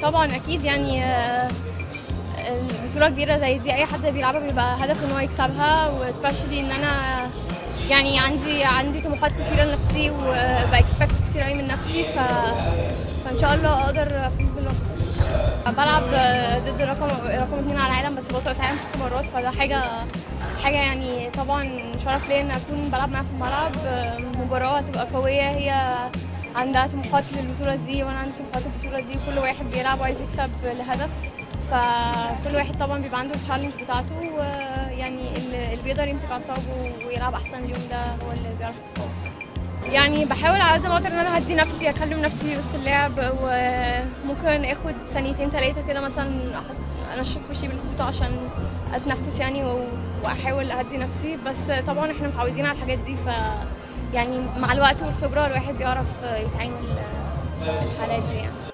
طبعا اكيد يعني البطوله كبيره زي دي اي حد بيلعبها بيبقى هدفه ان هو يكسبها، وسبيشالي ان انا يعني عندي طموحات كثيره لنفسي وباكسبكت كتير قوي من نفسي، فان شاء الله اقدر افوز باللقب. بلعب ضد رقم 2 على العالم، بس بطلة العالم 6 مرات، فده حاجه يعني طبعا شرف ليا ان اكون بلعب معاها في الملعب. مباراه هتبقى قويه، هي عندها طموحات للبطوله دي وانا عندي طموحات للبطوله دي، وكل واحد بيلعب وعايز يكسب لهدف، فكل واحد طبعا بيبقى عنده التشالنج بتاعته، ويعني اللي بيقدر يمسك اعصابه ويلعب احسن اليوم ده هو اللي بيعرف يتفوق. يعني بحاول على قد ما اقدر ان انا اهدي نفسي، اكلم نفسي وسط اللعب، وممكن اخد ثانيتين 3 كده مثلا انشف وشي بالفوطه عشان اتنفس يعني، واحاول اهدي نفسي. بس طبعا احنا متعودين على الحاجات دي، يعني مع الوقت والخبره الواحد بيعرف يتعامل في الحالات دي يعني.